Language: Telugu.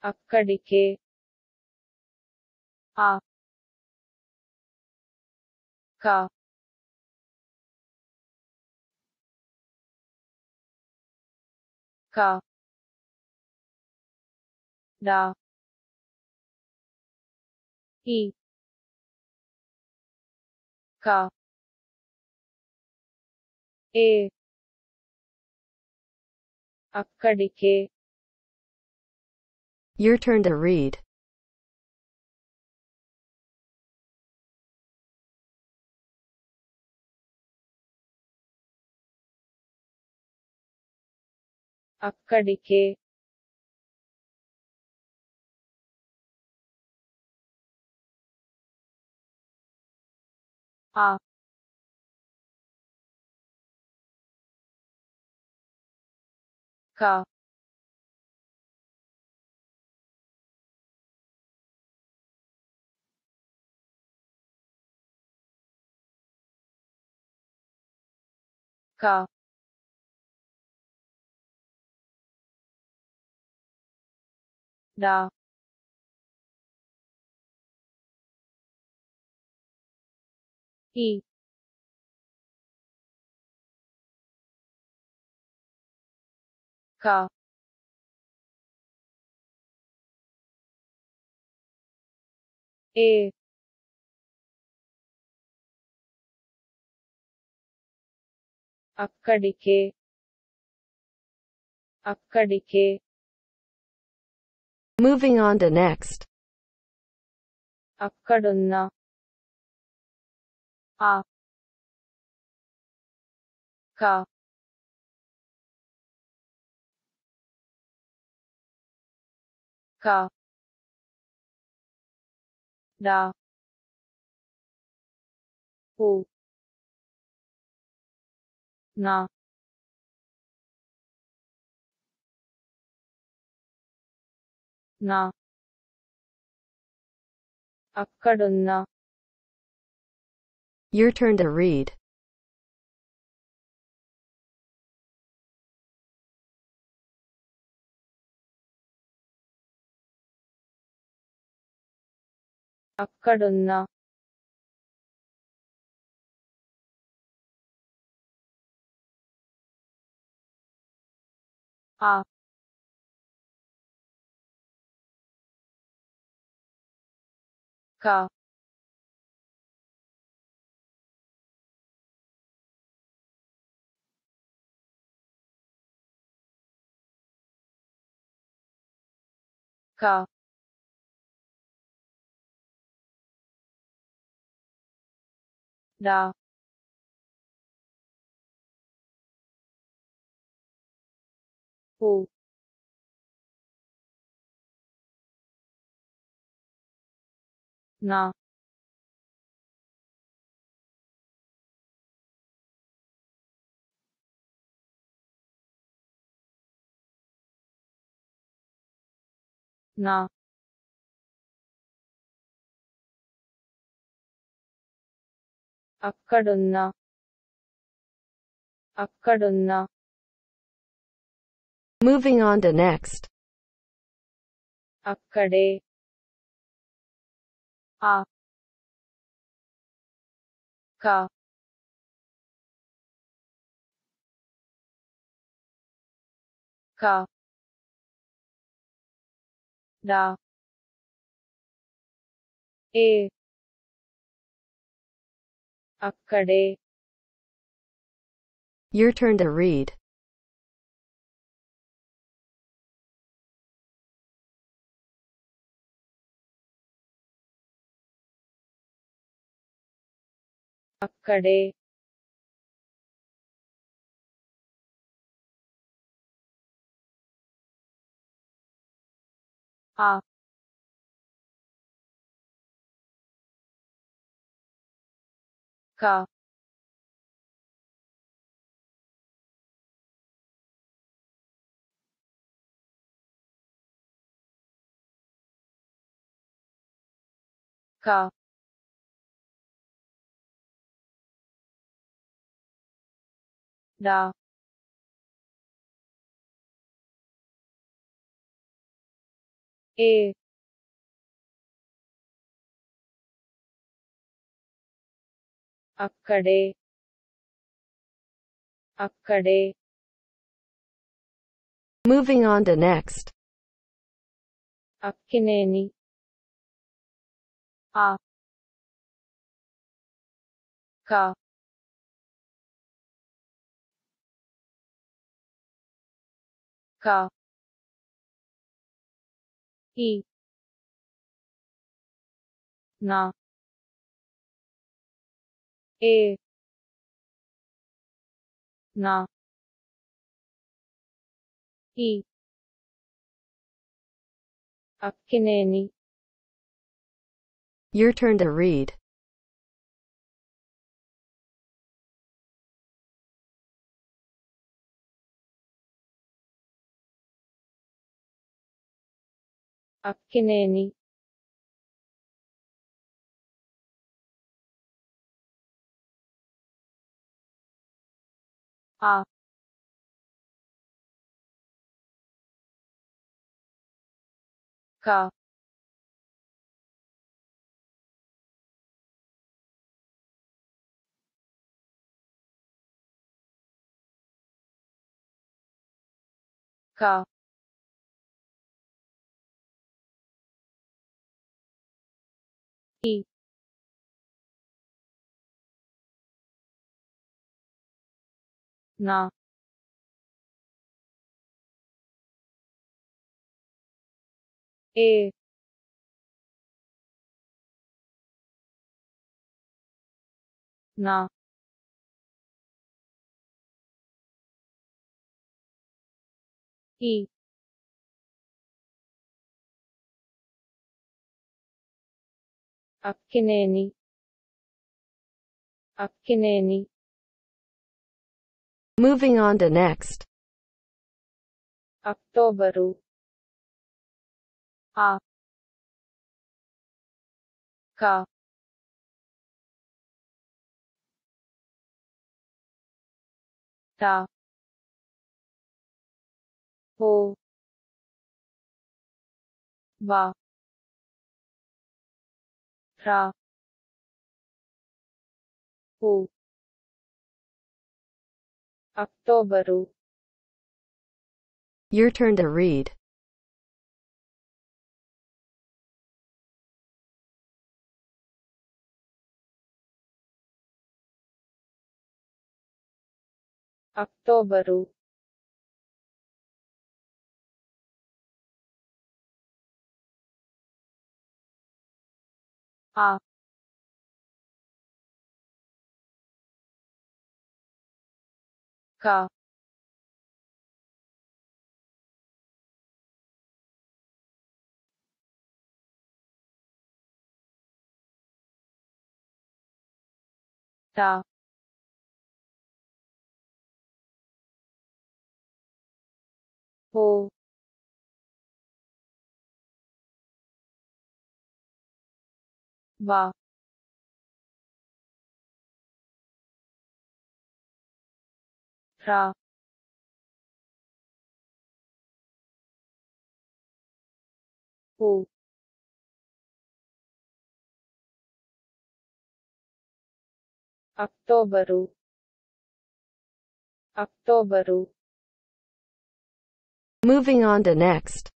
అక్కడికే ఆ క క డ ఈ క ఏ అక్కడికే Your turn to read. అక్కడికే ఆ క క డ ఈ క ఏ అక్కడికే అక్కడికే Moving on to next. అక్కడున్న ఆ క క డ ఉ న న అక్కడున్న Your turn to read. అక్కడున్న ఆ క క డ ఉ న న అక్కడున్న అక్కడున్న Moving on to next. అక్కడే ఆ క క డ ఏ అక్కడే Your turn to read. అక్కడే ఆ క క డ A అక్కడే అక్కడే Moving on to next. Akkineni ఆ క క ఈ నా ఏ నా ఈ Akkineni Your turn to read. Akkineni ఆ క క ఈ నా ఏ నా ఈ Akkineni Akkineni Moving on to next. October ఆ క ట ఓ వా రా ఊ October Your turn to read. October ఆ క ట ఓ వా రా ఊ October October Moving on to next.